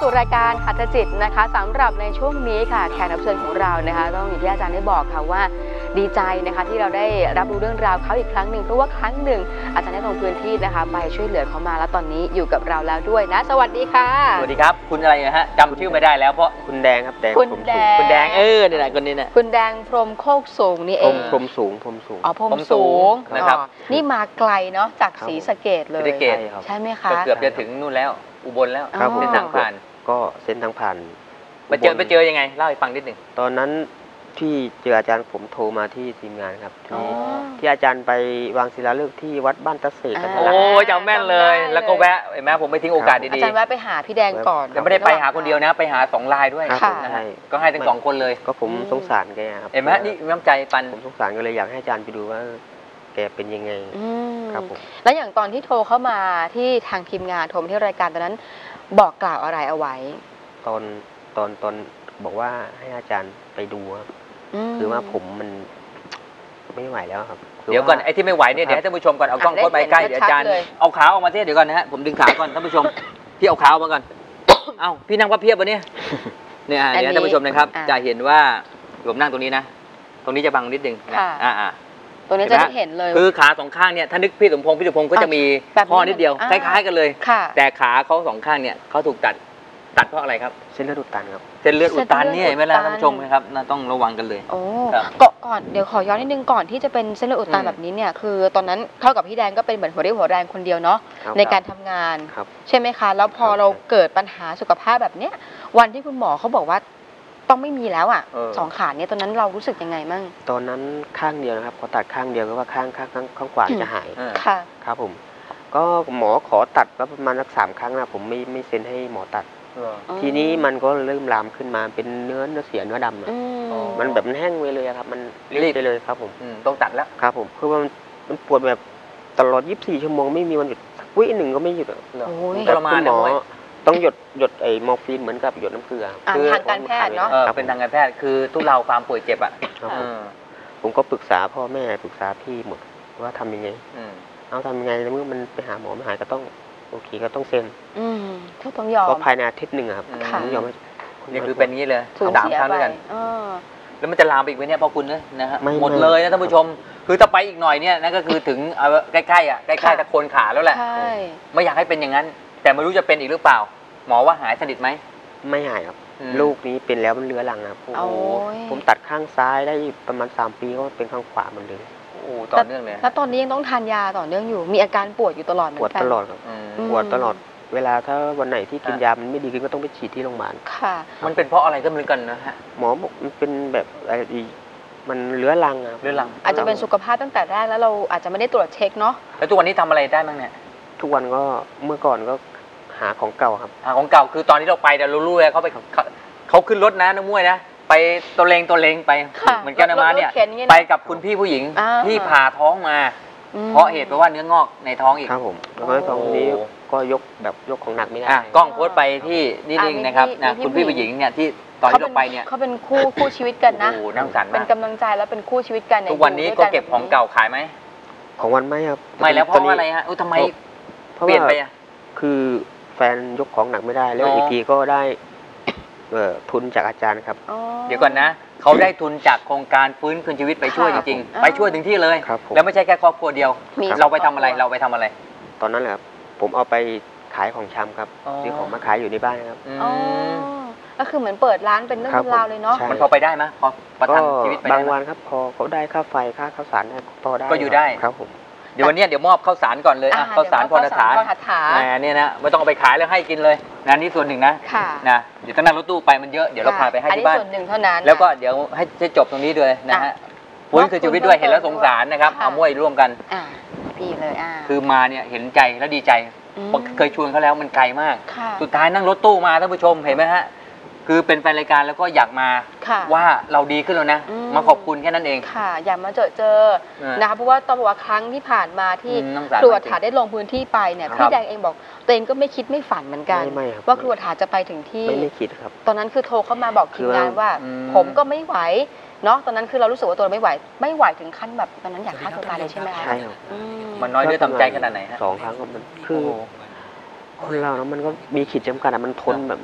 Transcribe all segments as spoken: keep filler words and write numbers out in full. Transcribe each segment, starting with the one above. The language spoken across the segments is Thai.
สู่รายการหัตถจิตนะคะสำหรับในช่วงนี้ค่ะแขกรับเชิญของเรานะคะต้องอย่างที่อาจารย์ได้บอกค่ะว่าดีใจนะคะที่เราได้รับรู้เรื่องราวเขาอีกครั้งหนึ่งเพราะว่าครั้งหนึ่งอาจารย์ได้ลงพื้นที่นะคะไปช่วยเหลือเขามาแล้วตอนนี้อยู่กับเราแล้วด้วยนะสวัสดีค่ะสวัสดีครับคุณอะไรนะฮะจำชื่อไม่ได้แล้วเพราะคุณแดงครับแดงคุณแดงคุณแดงเออนี่แหละคนนี้เนี่ยคุณแดงพรหมโคกสูงนี่เองพรหมสูงพรหมสูงอ๋อพรหมสูงนะครับนี่มาไกลเนาะจากศรีสะเกษเลยใช่ไหมคะเกือบจะถึงนู่นแล้วอุบลแล้วเส้นทางผ่านก็เส้นทางผ่านไปเจอไปเจอยังไงเล่าให้ฟังนิดหนึ่งตอนนั้นที่เจออาจารย์ผมโทรมาที่ทีมงานครับที่ที่อาจารย์ไปวางศิลาฤกษ์ที่วัดบ้านตะเสกกันโอ้จำแม่นเลยแล้วก็แวะเห็นไหมผมไม่ทิ้งโอกาสดีๆอาจารย์แวะไปหาพี่แดงก่อนแต่ไม่ได้ไปหาคนเดียวนะไปหาสองรายด้วยนะฮะก็ให้ทั้งสองคนเลยก็ผมสงสารแกครับเห็นไหมนี่น้ำใจปันผมสงสารก็เลยอยากให้อาจารย์ไปดูว่าแกเป็นยังไงครับผมแล้วอย่างตอนที่โทรเข้ามาที่ทางทีมงานโทรมาที่รายการตอนนั้นบอกกล่าวอะไรเอาไว้ตอนตอนตอนบอกว่าให้อาจารย์ไปดูคือว่าผมมันไม่ไหวแล้วครับเดี๋ยวก่อนไอ้ที่ไม่ไหวเนี่ยเดี๋ยวให้ท่านผู้ชมก่อนเอากล้องเข้าไปใกล้เดี๋ยวอาจารย์เอาขาออกมาเทียบเดี๋ยวก่อนนะฮะผมดึงขาก่อนท่านผู้ชมพี่เอาขาออกมาก่อนเอ้าพี่นั่งพับเพียบวะเนี่ยเนี่ยเดี๋ยวท่านผู้ชมนะครับจะเห็นว่าผมนั่งตรงนี้นะตรงนี้จะบังนิดนึงนะอ่าอ่าตรงนี้จะเห็นเลยคือขาสองข้างเนี่ยถ้านึกพี่สมพงษ์พี่สมพงษ์ก็จะมีข้อนิดเดียวคล้ายๆกันเลยแต่ขาเขาสองข้างเนี่ยเขาถูกตัดตัดเพราะอะไรครับเส้นเลือดอุดตันครับเส้นเลือดอุดตันเนี่ยไม่แล้วท่านผู้ชมนะครับต้องระวังกันเลยโอ้ก่อนเดี๋ยวขอย้อนนิดนึงก่อนที่จะเป็นเส้นเลือดอุดตันแบบนี้เนี่ยคือตอนนั้นเท่ากับพี่แดงก็เป็นเหมือนหัวเรี่ยวหัวแรงคนเดียวเนาะในการทำงานใช่ไหมคะแล้วพอเราเกิดปัญหาสุขภาพแบบเนี้ยวันที่คุณหมอเขาบอกว่าต้องไม่มีแล้วอ่ะสองขาเนี่ยตอนนั้นเรารู้สึกยังไงมั่งตอนนั้นข้างเดียวนะครับพอตัดข้างเดียวก็ว่าข้างข้างข้างข้างขวาจะหายค่ะครับผมก็หมอขอตัดก็ประมาณสักสามครั้งนะผมไม่ไม่เซ็นให้หมอตัดทีนี้มันก็เริ่มลามขึ้นมาเป็นเนื้อเนื้อเสียเนื้อดำอ่ะมันแบบมันแห้งไปเลยครับมันรีบไปเลยครับผมต้องตัดแล้วครับผมคือว่ามันมันปวดแบบตลอดยี่สิบสี่ชั่วโมงไม่มีวันหยุดวิหนึ่งก็ไม่หยุดอ่ะประมาณหมอต้องหยดหยดไอ้มอร์ฟีนเหมือนกับหยดน้ำเกลือคือทางการแพทย์เนาะเป็นทางการแพทย์คือทุเลาความป่วยเจ็บอ่ะผมก็ปรึกษาพ่อแม่ปรึกษาพี่หมดว่าทำยังไงเอาทำยังไงเมื่อมันไปหาหมอไม่หายก็ต้องโอเคก็ต้องเซ็นอืมต้องยอมก็ภายในอาทิตย์หนึ่งครับต้องยอมนี่คือเป็นงี้เลยสามครั้งด้วยกันแล้วมันจะลามไปอีกไหมเนี่ยพอคุณนะฮะหมดเลยนะท่านผู้ชมคือถ้าไปอีกหน่อยเนี่ยนั่นก็คือถึงใกล้ๆอ่ะใกล้ๆตะโคนขาแล้วแหละไม่อยากให้เป็นอย่างนั้นแต่ไม่รู้จะเป็นอีกหรือเปล่าหมอว่าหายสนิทไหมไม่หายครับลูกนี้เป็นแล้วมันเรื้อรังครับโอ้ผมตัดข้างซ้ายได้ประมาณสามปีก็เป็นข้างขวามันเลยโอ้ต่อเนื่องเลยแล้วตอนนี้ยังต้องทานยาต่อเนื่องอยู่มีอาการปวดอยู่ตลอดปวดตลอดครับปวดตลอดเวลาถ้าวันไหนที่กินยามันไม่ดีขึ้นก็ต้องไปฉีดที่โรงพยาบาลค่ะมันเป็นเพราะอะไรก็ไม่รู้กันนะฮะหมอบอกมันเป็นแบบอะไรมันเรื้อรังเรื้อรังอาจจะเป็นสุขภาพตั้งแต่แรกแล้วเราอาจจะไม่ได้ตรวจเช็คเนาะแล้วทุกวันนี้ทำอะไรได้บ้างเนี่ยทุกวันก็เมื่อก่อนก็หาของเก่าครับหาของเก่าคือตอนที่เราไปแต่รู้ๆเลยเขาไปเขาขึ้นรถนะน้ำมวยนะไปตัวเลงตัวเลงไปเหมือนกันมาเนี่ยไปกับคุณพี่ผู้หญิงที่ผ่าท้องมาเพราะเหตุเพราะว่าเนื้องอกในท้องอีกครับผมแล้วก็ท้องนี้ก็ยกแบบยกของหนักไม่ได้กล้องโพสไปที่นี่เองนะครับนะคุณพี่ผู้หญิงเนี่ยที่ตอนที่เราไปเนี่ยเขาเป็นคู่คู่ชีวิตกันนะเป็นกำลังใจแล้วเป็นคู่ชีวิตกันทุกวันนี้ก็เก็บของเก่าขายไหมของวันไม่ครับไม่แล้วเพราะอะไรฮะทำไมเปลี่ยนไปอ่ะคือแฟนยกของหนักไม่ได้แล้วอีกทีก็ได้ทุนจากอาจารย์ครับเดี๋ยวก่อนนะเขาได้ทุนจากโครงการฟื้นคืนชีวิตไปช่วยจริงๆไปช่วยถึงที่เลยแล้วไม่ใช่แค่ครอบครัวเดียวเราไปทำอะไรเราไปทำอะไรตอนนั้นแหละครับผมเอาไปขายของชำครับซื้อของมาขายอยู่ในบ้านครับอ๋อก็คือเหมือนเปิดร้านเป็นเรื่องราวเลยเนาะมันพอไปได้ไหมพอประทังชีวิตไปบางวันครับพอเขาได้ค่าไฟค่าข้าวสารได้พอได้ก็อยู่ได้ครับผมเดี๋ยววันนี้เดี๋ยวมอบข้าวสารก่อนเลยอ่ะข้าวสารพรฐานเนี่ยนะไม่ต้องเอาไปขายแล้วให้กินเลยนะนี่ส่วนหนึ่งนะนะเดี๋ยวต้องนั่งรถตู้ไปมันเยอะเดี๋ยวเราพาไปให้ที่บ้านส่วนหนึ่งเท่านั้นแล้วก็เดี๋ยวให้จบตรงนี้ด้วยนะฮะฟื้นคืนชีวิตด้วยเห็นแล้วสงสารนะครับเอามวยร่วมกันอ่าพี่เลยอ่าคือมาเนี่ยเห็นใจแล้วดีใจเคยชวนเขาแล้วมันไกลมากสุดท้ายนั่งรถตู้มาท่านผู้ชมเห็นไหมฮะคือเป็นแฟนรายการแล้วก็อยากมาว่าเราดีขึ้นแล้วนะมาขอบคุณแค่นั้นเองค่ะอยากมาเจอเจอนะคะเพราะว่าตอนบอกว่าครั้งที่ผ่านมาที่ครูอัฏฐาได้ลงพื้นที่ไปเนี่ยพี่แดงเองบอกตัวเองก็ไม่คิดไม่ฝันเหมือนกันว่าครูอัฏฐาจะไปถึงที่ไม่คิดครับตอนนั้นคือโทรเข้ามาบอกทีมงานว่าผมก็ไม่ไหวเนาะตอนนั้นคือเรารู้สึกว่าตัวไม่ไหวไม่ไหวถึงขั้นแบบตอนนั้นอยากฆ่าตัวตายเลยใช่ไหมคะใช่ครับมันน้อยด้วยทำใจขนาดไหนฮะสองครั้งก็มันคือคนเราเนาะมันก็มีขีดจำกัดอะมันทนแบบมัน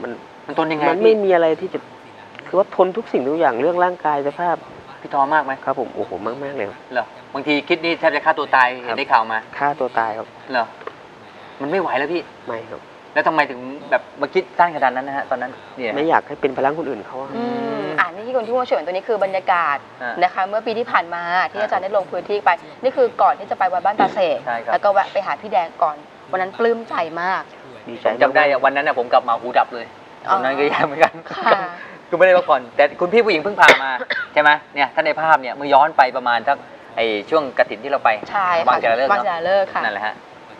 มันทนยังไงมันไม่มีอะไรที่จะคือว่าทนทุกสิ่งทุกอย่างเรื่องร่างกายสภาพพี่ท้อมากไหมครับผมโอ้โหมากมากเลยเหรอบางทีคิดนี่แทบจะฆ่าตัวตายเห็นได้ข่าวมาฆ่าตัวตายครับเหรอมันไม่ไหวแล้วพี่ไม่ครับแล้วทำไมถึงแบบมาคิดสร้างขนาดนั้นนะฮะตอนนั้นเนี่ยไม่อยากให้เป็นพลังคนอื่นเขาอ่านี่ที่คุณที่มาช่วยตัวนี้คือบรรยากาศนะคะเมื่อปีที่ผ่านมาที่อาจารย์ได้ลงพื้นที่ไปนี่คือก่อนที่จะไปวัดบ้านตาเสกแล้วก็แวะไปหาพี่แดงก่อนวันนั้นปลื้มใจมากดีใจจำได้วันนั้นนะผมกลับมาหูดับเลยตอนนั้นก็ยังเหมือนกันคือไม่ได้พักผ่อนแต่คุณพี่ผู้หญิงเพิ่งพามาใช่ไหมเนี่ยท่านในภาพเนี่ยเมื่อย้อนไปประมาณสักไอช่วงกฐินที่เราไปใช่บางจากเลิกบางจากเลิกค่ะนั่นแหละฮะ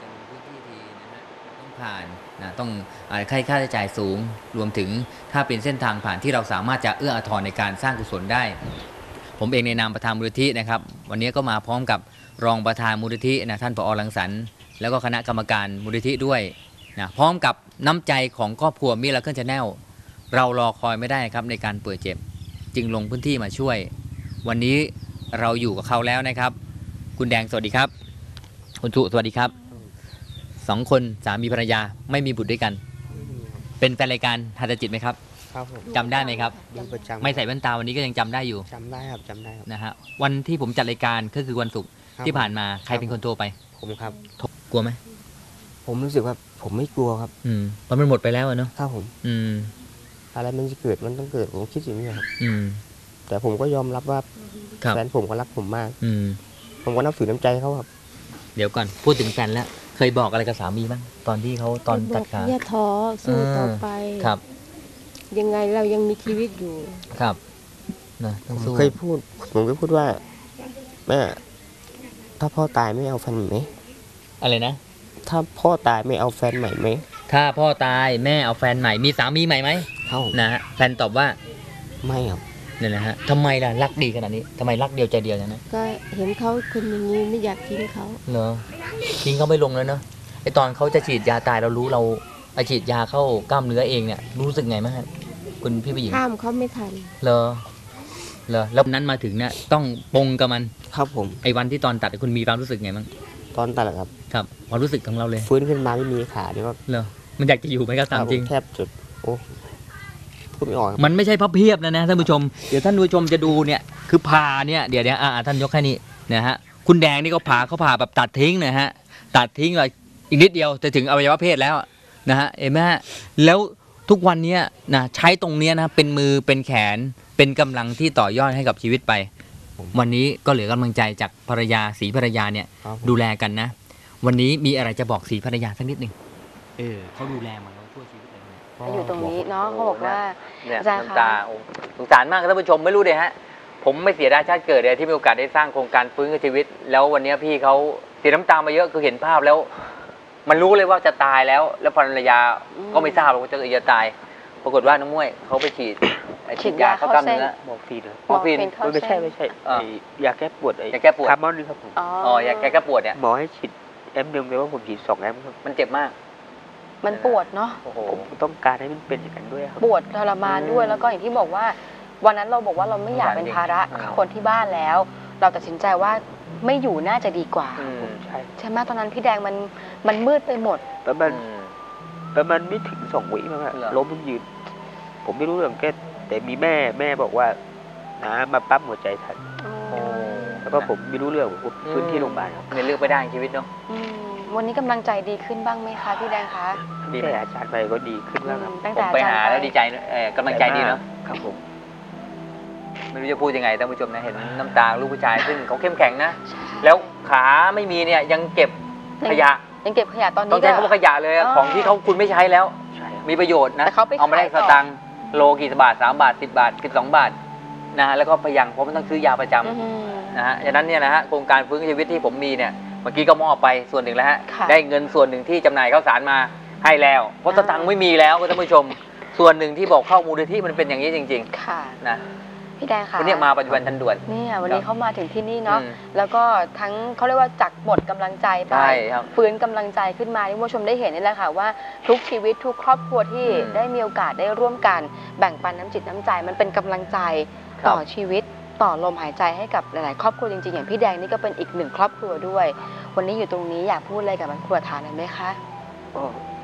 ต้องผ่านนะต้องค่าใช้จ่ายสูงรวมถึงถ้าเป็นเส้นทางผ่านที่เราสามารถจะเอื้ออาทรในการสร้างกุศลได้ผมเองในนามประธานมูลนิธินะครับวันนี้ก็มาพร้อมกับรองประธานมูลนิธินะท่านผอ.รังสรรค์แล้วก็คณะกรรมการมูลนิธิด้วยนะพร้อมกับน้ำใจของครอบครัวมิราเคิล Channel เรารอคอยไม่ได้ครับในการป่วยเจ็บจึงลงพื้นที่มาช่วยวันนี้เราอยู่กับเขาแล้วนะครับคุณแดงสวัสดีครับคุณทุสวัสดีครับสองคนสามีภรรยาไม่มีบุตรด้วยกันเป็นแฟนรายการหัตถจิตไหมครับครับผมจำได้ไหมครับไม่ใส่แว่นตาวันนี้ก็ยังจำได้อยู่จำได้ครับจำได้ครับนะฮะวันที่ผมจัดรายการก็คือวันศุกร์ที่ผ่านมาใครเป็นคนโทรไปผมครับกลัวไหมผมรู้สึกว่าผมไม่กลัวครับอืมตอนมันหมดไปแล้วเนาะครับผมอืมอะไรมันจะเกิดมันต้องเกิดผมคิดอย่างนี้ครับอืมแต่ผมก็ยอมรับว่าแฟนผมก็รักผมมากอืมผมก็นับถือน้ำใจเขาครับเดี๋ยวก่อนพูดถึงแฟนแล้วเคยบอกอะไรกับสามีบ้างตอนที่เขาตอนตัดขาอย่าท้อสู้ต่อไปครับยังไงเรายังมีชีวิตอยู่ครับนะผมเคยพูดผมเคยพูดว่าแม่ถ้าพ่อตายไม่เอาแฟนใหม่ไหมอะไรนะถ้าพ่อตายไม่เอาแฟนใหม่ไหมถ้าพ่อตายแม่เอาแฟนใหม่มีสามีใหม่ไหมเขานะฮะแฟนตอบว่าไม่ครับนี่นะฮะทำไมล่ะรักดีขนาดนี้ทำไมรักเดียวใจเดียวอย่างนั้นก็เห็นเขาคนอย่างนี้ไม่อยากทิ้งเขาเหรอทิ้งเขาไม่ลงแล้วเนาะไอตอนเขาจะฉีดยาตายเรารู้เราไอฉีดยาเข้ากล้ามเนื้อเองเนี่ยรู้สึกไงบ้างคุณพี่ผู้หญิงห้ามเขาไม่ทันเหรอเหรอแล้วนั้นมาถึงเนี่ยต้องปงกับมันครับผมไอวันที่ตอนตัดคุณมีความรู้สึกไงบ้างตอนตัดครับครับความรู้สึกของเราเลยฟื้นขึ้นมาไม่มีขาเนี่ยก็เหรอมันอยากจะอยู่ไหมครับตามจริงแทบจุดโอ้พูดไม่ออกมันไม่ใช่พับเพียบนะนะท่านผู้ชมเดี๋ยวท่านผู้ชมจะดูเนี่ยคือผ่าเนี่ยเดี๋ยวเดี๋ยวอ่าท่านยกแค่นี้นะฮะคุณแดงนี่ก็ผ่าเขาผ่าแบบตัดทิ้งนะฮะตัดทิ้งเลยอีกนิดเดียวจะถึงอวัยวะเพศแล้วนะฮะเอ็มแม่แล้วทุกวันนี้นะใช้ตรงนี้นะเป็นมือเป็นแขนเป็นกำลังที่ต่อยอดให้กับชีวิตไปวันนี้ก็เหลือกำลังใจจากภรรยาศรีภรรยาเนี่ยดูแลกันนะวันนี้มีอะไรจะบอกศรีภรรยาสักนิดหนึ่งเออเขาดูแลมาแล้วทั่วชีวิตเลยอยู่ตรงนี้เนาะเขาบอกว่าน้ำตาสงสารมากท่านผู้ชมไม่รู้เลยฮะผมไม่เสียดายชาติเกิดเลยที่มีโอกาสได้สร้างโครงการฟื้นชีวิตแล้ววันนี้พี่เขาเสียน้ำตามาเยอะคือเห็นภาพแล้วมันรู้เลยว่าจะตายแล้วแล้วภรรยาก็ไม่ทราบว่าจะจะตายปรากฏว่าน้องม้วยเขาไปฉีดฉีดยาเข้ากล้ามเนื้อมอร์ฟีนมอร์ฟีนไม่ใช่ไม่ใช่ยาแก้ปวดยาแก้ปวดคาร์บอนนี่ครับผมอ๋อยาแก้ปวดเนี่ยหมอให้ฉีดแอมเดิมเลยว่าผมฉีดสองแอมครับมันเจ็บมากมันปวดเนาะผมต้องการให้มันเป็นอย่างนั้นด้วยครับปวดทรมานด้วยแล้วก็อย่างที่บอกว่าวันนั้นเราบอกว่าเราไม่อยากเป็นภาระคนที่บ้านแล้วเราตัดสินใจว่าไม่อยู่น่าจะดีกว่าใช่ใช่ไหมตอนนั้นพี่แดงมันมันมืดไปหมดแล้วมันแล้วมันไม่ถึงสองวิมั้งอะล้มยืนผมไม่รู้เรื่องแค่แต่มีแม่แม่บอกว่าน้ามาปั๊มหัวใจทันแล้วก็ผมไม่รู้เรื่องผมพื้นที่โรงพยาบาลในเลือกไม่ได้ชีวิตเนาะวันนี้กำลังใจดีขึ้นบ้างไหมคะพี่แดงคะดีแต่อาจารย์ไปก็ดีขึ้นแล้วครับผมไปหาแล้วดีใจกำลังใจดีเนาะครับผมไม่รู้จะพูดยังไงท่านผู้ชมนะเห็นน้ำตาลูกผู้ชายซึ่งเขาเข้มแข็งนะแล้วขาไม่มีเนี่ยยังเก็บขยะยังเก็บขยะตอนนี้ต้องใช้คำว่าขยะเลยของที่เขาคุณไม่ใช้แล้วมีประโยชน์นะเอามาได้สตังค์โลกี่บาทสามบาทสิบบาทสิบสองบาทนะฮะแล้วก็พยังเพราะมันต้องซื้อยาประจำนะฮะฉะนั้นเนี่ยนะฮะโครงการฟื้นชีวิตที่ผมมีเนี่ยเมื่อกี้ก็มอบไปส่วนหนึ่งแล้วฮะได้เงินส่วนหนึ่งที่จำหน่ายข้าวสารมาให้แล้วเพราะสตังค์ไม่มีแล้วท่านผู้ชมส่วนหนึ่งที่บอกเข้ามูลนิธิมันเป็นอย่างนี้จริงๆค่ะนะพี่แดงค่ะวันนี้มาปัจจุบันทันด่วนนี่วันนี้เขามาถึงที่นี่เนาะแล้วก็ทั้งเขาเรียกว่าจักหมดกำลังใจไปฟื้นกำลังใจขึ้นมาที่ผู้ชมได้เห็นนี่แหละค่ะว่าทุกชีวิตทุกครอบครัวที่ได้มีโอกาสได้ร่วมกันแบ่งปันน้ำจิตน้ำใจมันเป็นกำลังใจต่อชีวิตต่อลมหายใจให้กับหลายๆครอบครัวจริงๆอย่างพี่แดงนี่ก็เป็นอีกหนึ่งครอบครัวด้วยวันนี้อยู่ตรงนี้อยากพูดอะไรกับครอบครัวฐานหน่อยไหมคะก็ข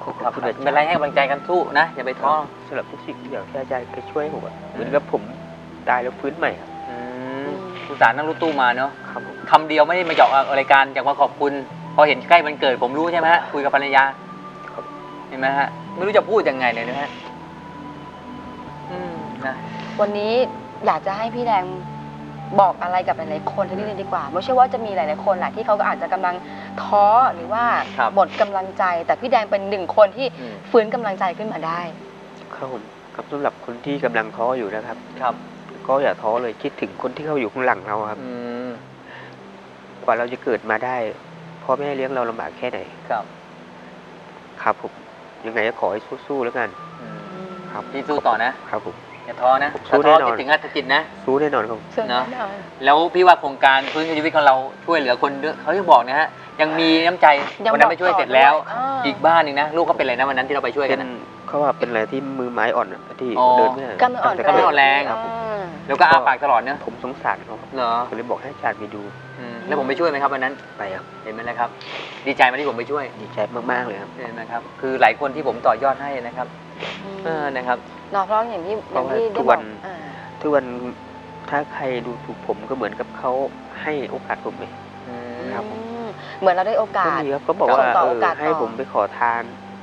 ขอบครับคุณอาจารย์เป็นไรให้กำลังใจกันสู้นะอย่าไปท้อสำหรับทุกสิ่งทุกอย่างที่อาจารย์เคยช่วยผมอะเหมือนกับผมตายแล้วฟื้นใหม่ครับอืมอุตส่าห์นั่งรถตู้มาเนาะครับผมคำเดียวไม่ได้มาหยอกรายการอยากมาขอบคุณพอเห็นใกล้วันเกิดผมรู้ใช่ไหมฮะคุยกับภรรยาเห็นไหมฮะไม่รู้จะพูดยังไงเลยนะฮะอืมนะวันนี้อยากจะให้พี่แดงบอกอะไรกับหลายๆคนทีนี้เลยดีกว่าไม่ใช่ว่าจะมีหลายๆคนแหละที่เขาก็อาจจะกำลังท้อหรือว่าครับหมดกำลังใจ แต่พี่แดงเป็นหนึ่งคนที่อืมฟื้นกำลังใจขึ้นมาได้ครับผมครับสำหรับคนที่กำลังท้ออยู่นะครับครับก็อย่าท้อเลยคิดถึงคนที่เขาอยู่ข้างหลังเราครับอืมกว่าเราจะเกิดมาได้พ่อแม่เลี้ยงเราลำบากแค่ไหนครับครับผมยังไงก็ขอให้สู้ๆแล้วกันอืมครับพี่สู้ต่อนะครับผมอย่าท้อนะผมสู้ถ้าท้อแน่นอนคิดถึงอัตกิจนะสู้แน่นอนครับเนอะแล้วพี่ว่าโครงการฟื้นคืนชีวิตของเราช่วยเหลือคนด้วยเขาที่บอกนะฮะยังมีน้ำใจยังวันนั้นไปช่วยเสร็จแล้วบอกต่อด้วยอีกบ้านหนึ่งนะลูกเขาเป็นอะไรนะวันนั้นที่เราไปช่วยเป็กันนนะเขาว่าเป็นอะไรที่มือไม้อ่อนอะที่อ๋อเดินไม่ได้กล้ามเนื้ออ่อนแต่กล้ามเนื้ออ่อนแรงครับผมอ่าแล้วก็อ้าปากตลอดเนอะผมสงสารเขาเหรอผมเลยบอกให้อาจารย์ไปดูอืมแล้วผมไปช่วยไหมครับวันนั้นไปครับเห็นไหมนะครับ ดีใจไหมที่ผมไปช่วยดีใจมากๆเลยครับเห็นไหมครับคือหลายคนที่ผมต่อยอดให้นะครับเออนะครับเนาะเพราะอย่างที่อย่างที่ทุได้กบวัอกนอ่าทุกวันถ้าใครดูถูกผมก็เหมือนกับเขาให้โอกาสผมเลยอืมครับผมอืมเหมือนเราได้โอกาก็สมีครับเขาบอกส่ว่างต่อเอโออกาสให้ต่อผมไปขอทาน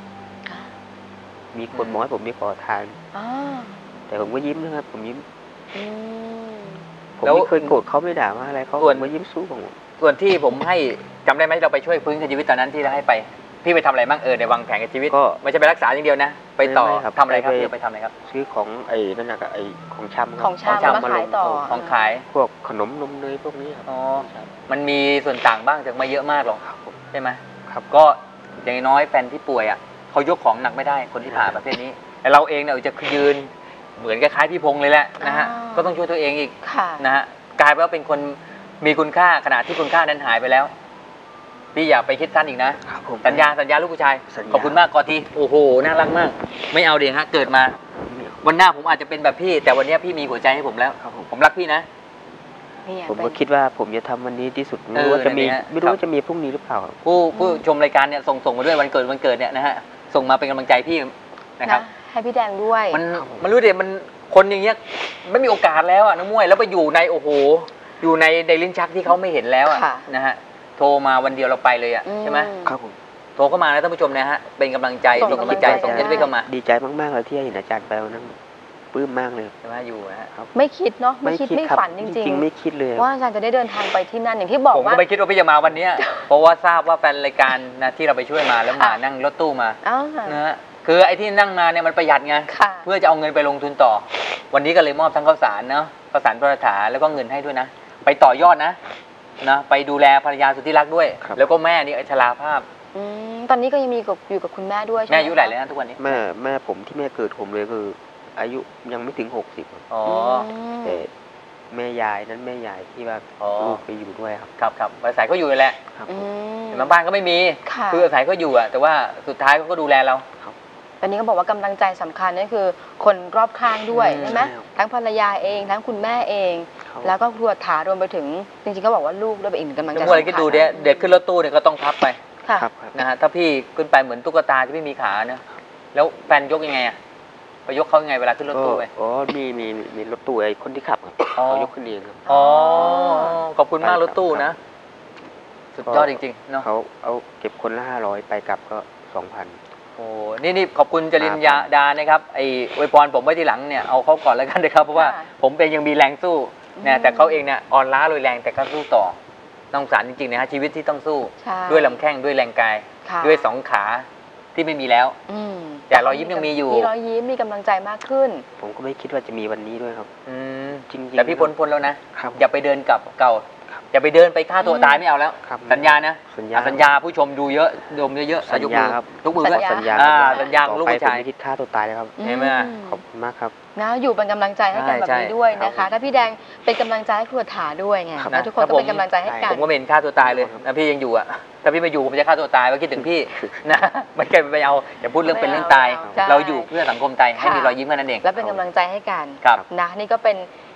มีคนอืมบอกให้ผมไปขอทานอ่าแต่ผมก็ยิ้มนะครับ ผมยิ้มอืมผมแล้วไม่เคยโกรธเขาไม่ด่าว่าอะไรเขาส่วนผมก็ยิ้มสู้ของผมส่วนที่ผมให้จำได้ไหมที่เราไปช่วยฟื้นคืนชีวิตตอนนั้นที่เราให้ไป พี่ไปทำอะไรบ้างเออในวางแผนกับชีวิตก็ไม่ใช่ไปรักษาอย่างเดียวนะ ไปต่อไม่ครับทำอะไรครับไปพี่ไปทำอะไรครับซื้อของไอ้นั่นนะกับไอ้ของชำครับของชำของชำมาขายต่อของขายพวกขนมนมเนยพวกนี้ครับอ๋อมันมีส่วนต่างบ้างแต่ไม่เยอะมากหรอกครับผมใช่ไหมครับก็อย่างน้อยแฟนที่ป่วยอ่ะเขายกของหนักไม่ได้คนที่ผ่าประเภทนี้แต่เราเองเนี่ยจะยืนเหมือนคล้ายๆพี่พงษ์เลยแหละนะฮะอ่าก็ต้องช่วยตัวเองอีกค่ะนะฮะกลายเป็นว่าเป็นคนมีคุณค่าขนาดที่คุณค่านั้นหายไปแล้วพี่อย่าไปคิดสั้นอีกนะครับผมสัญญาสัญญาลูกผู้ชายสัญญาขอบคุณมากกอทีโอ้โหน่ารักมาก ไม่เอาเดียฮะเกิดมา วันหน้าผมอาจจะเป็นแบบพี่ แต่วันนี้พี่มีหัวใจให้ผมแล้วครับผมผมรักพี่นะนี่ไงผมเป็ก็นคิดว่าผมจะทำวันนี้ที่สุดไม่เออรู้ว่าจะมีเนี่ยไม่รู้ครับว่าจะมีพรุ่งนี้หรือเปล่าครับผู้ผู้ชมรายการเนี่ยส่งส่งมาด้วยวันเกิดวันเกิดเนี่ยนะฮะส่งมาเป็นกำลังใจพี่นะครับให้พี่แดงด้วยมันมันรู้เดี๋ยมันคนอย่างเงี้ยไม่มีโอกาสแล้วอ่ะน้องมวยแล้วไปอยู่ในโอ้โหอยู่ในในลิ้นชักที่เขาไม่เห็นแล้วอ่ะค่ะนะฮะโทรมาวันเดียวเราไปเลยอ่ะอืมใช่ไหมครับผมโทรเข้ามานะท่านผู้ชมนะฮะเป็นกำลังใจส่งส่งกำลังใจกำลังใจส่งเอสเข้ามาดีใจมากๆเลยที่เห็นอาจารย์ไปวันนั้นปลื้มมากเลยใช่ไหมอยู่นะฮะไม่คิดเนาะไม่คิดไม่ครับฝันจริงจริงๆไม่คิดเลยๆ ว่าอาจารย์จะได้เดินทางไปที่นั่นอย่างที่บอกผมว่าก็ไม่คิดว่าพี่จะมาวันเนี้ย เพราะว่าทราบว่าแฟนรายการนะที่เราไปช่วยมาแล้วมาค่ะนั่งรถตู้มาอ้าวนะฮะคือไอ้ที่นั่งมาเนี่ยมันประหยัดไงค่ะเพื่อจะเอาเงินไปลงทุนต่อ วันนี้ก็เลยมอบทั้งข้าวสารเนาะข้าวสารพระถาแล้วก็เงินให้ด้วยนะ ไปต่อยอดนะนะไปดูแลภรรยาสุดที่รักด้วยครับแล้วก็แม่นี่ชราภาพอืมตอนนี้ก็ยังมีกับอยู่กับคุณแม่ด้วยใช่ไหมแม่อายุเท่าไหร่แล้วนะทุกวันนี้แม่แม่ผมที่แม่เกิดผมเลยคือ อายุยังไม่ถึงหกสิบอ๋อมแต่แม่ยายนั้นแม่ยายที่ว่าอ๋อลูกไปอยู่ด้วยครับครับครับอาศัยก็อยู่นั่นแหละครับอืผมมเห็นไหมบ้านก็ไม่มีค่ะคืออาศัยก็อยู่อะแต่ว่าสุดท้ายเขาก็ดูแลเราตอนนี้ก็บอกว่ากำลังใจสำคัญนั่นคือ คนรอบข้างด้วยอืมใช่ไหมทั้งภรรยาเองทั้งคุณแม่เองเขาแล้วก็ครัวถารวมไปถึงจริงๆก็บอกว่าลูกด้วยเป็นอีกหนึ่งกำลังใจทุกวันสำก็คัญดูเด็กเด็กขึ้นรถตู้เนี่ยก็ต้องพับไปค่ะครับครับนะฮะถ้าพี่ขึ้นไปเหมือนตุ๊กตาที่ไม่มีขานะแล้วแฟนยกยังไงอะไปยกเขายังไงเวลาขึ้นรถก็ตู้ไปอ๋อมีมีมีมีรถตู้ไอ้คนที่ขับครับอ๋อเขายกขึ้นเองครับอ๋อขอบคุณมากไปครับรถตู้นะ สุดยอดจริงๆเนาะเขาเอาเก็บคนละห้าร้อยไปกลับก็สองพันโอ้นี่นี่ขอบคุณจริญญาดานะครับไอ้อวยพรผมไว้ทีหลังเนี่ยเอาเขาก่อนแล้วกันนะครับเพราะว่าค่ะผมเองยังมีแรงสู้อืนะมแต่เขาเองเนี่ยอ่อนล้าโดยแรงแต่ก็สู้ต่อต้องสงสารจริงๆนะฮะชีวิตที่ต้องสู้ใช่ด้วยลำแข้งด้วยแรงกายค่ะด้วยสองขาที่ไม่มีแล้วอืมแต่รอยยิ้มยังมีอยู่มีรอยยิ้มมีกำลังใจมากขึ้นผมก็ไม่คิดว่าจะมีวันนี้ด้วยครับอืมจริงๆแต่พี่พ้นพ้นแล้วนะครับอย่าไปเดินกลับเก่าครับอย่าไปเดินไปฆ่าตัวตายไม่เอาแล้วครับสัญญานะสัญญาอ่ะสัญญาผู้ชมดูเยอะดมเยอะๆสัญญาครับยกมือด้วยสัญญาสัญญาอ่าครับสัญญาของลูกต่อไปผู้ชายผมไม่คิดฆ่าตัวตายแล้วครับเห็นไหมอืขอบคุณมากครับนะอยู่เป็นกำลังใจให้กันใช่แบบนี้ใช่ด้วยนะครัคะบถ้าพี่แดงเป็นกำลังใจให้ครัวถาด้วยไงครับนะทุกคนถ้าก็เป็นผมกำลังใจให้กันผมก็ไม่เห็นฆ่าตัวตายเลยนะพี่ยังอยู่อะถ้าพี่ไม่อยู่ผมจะฆ่าตัวตายว่าคิดถึงพี่ นะไม่เคยไปเอาอย่าพูดเรื่องเป็นเรื่องตายใช่เราอยู่เพื่อสังคมไทยให้ค่ะมีรอยยิ้มแค่นั้นเองและเป็นกำลังใจให้กันครับนะนี่ก็เป็น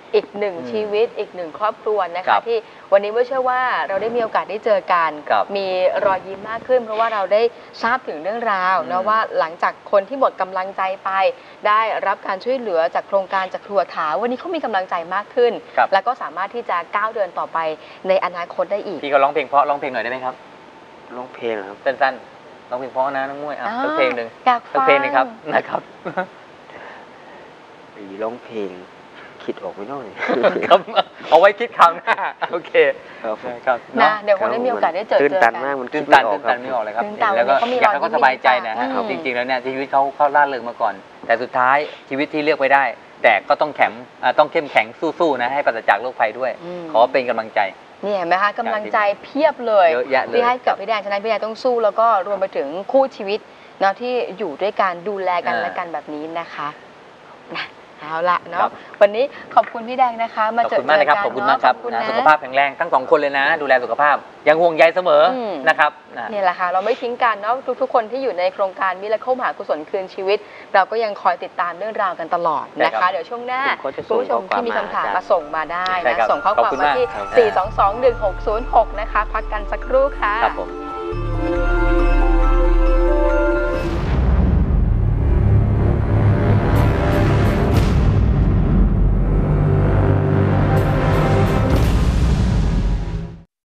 อีกหนึ่งชีวิตอีกหนึ่งครอบครัวนะครัคะบที่วันนี้ไม่เชื่อว่าเราได้มีโอกาสได้เจอกันครับมีรอยยิ้มมากขึ้น เพราะว่าเราได้ทราบถึงเรื่องราวอืมนะว่าหลังจากคนที่หมดกำลังใจไป ได้รับการช่วยเหลือจากโครงการจากครัวถาวันนี้เขามีกำลังใจมากขึ้นครับแล้วก็สามารถที่จะก้าวเดินต่อไปในอนาคตได้อีกพี่ก็ร้องเพลงเพราะร้องเพลงหน่อยได้ไหมครับร้องเพลงเหรอครับสั้นๆร้องเพลงเพราะนะน้องมุ้ยอ่ะอ่าสักเพลงหนึ่งอยากสักฟังเพลงหนึงครับนะครับอีร้องเพลงคิดออกไม่ได้ครับเอาไว้คิดคราวหน้าโอเคครับผมครับนะเดี๋ยวคงได้มีโอกาสได้เจอตื่นเจอตักัน นมากมันตื่คินดตัไม่นออตื่กนคตัรันบไม่ออกเลยครับตื่นเห็ตันนแล้วก็วันนี้เขามีอยากให้รอยยิ้เขามสบายใจนะอืฮะมจริงๆแล้วเนี่ยชีวิตเขาเขาล่าเริงมาก่อน แต่สุดท้ายชีวิตที่เลือกไว้ได้ แต่ก็ต้องแข็งอ่าต้องเข้มแข็งสู้ๆนะให้ปราศจากโรคภัยด้วยอืมขอเป็นกำลังใจนี่เห็นไหมคะกำลังใจเพียบเลยเยอะแยะเลยที่ให้กับพี่แดงฉะนั้นพี่แดงต้องสู้แล้วก็รวมไปถึงคู่ชีวิตเนาะที่อยู่ด้วยกันดูแลกันอ่าและกันแบบนี้นะคะนะเอาละครัเนาะบวันนี้ขอบคุณพี่แดงนะคะ มาขอบเจอคุณมากนะครับเจขอบคุณมากครับขอบคุณนะนะสุขภาพแข็งแรงทั้งสองคนเลยนะ ดูแลสุขภาพยังห่วงใยเสมออมนะครับนะเนี่ยแหละค่ะเราไม่ทิ้งกันเนาะทุกๆ คนที่อยู่ในโครงการมิราเคิลมหากุศลคืนชีวิต เราก็ยังคอยติดตามเรื่องราวกันตลอดนะใช่ครัคะบเดี๋ยวช่วงหน้าผมก็จะส่คุณงผู้ชมข้อความที่มีคำถามมามาส่งมาได้ใช่นะครับ ส่งข้อขอบความคุณมาที่มากครับสี่ สอง สอง หนึ่ง หก ศูนย์ หก นะคะพักกันสักครู่ค่ะครับผม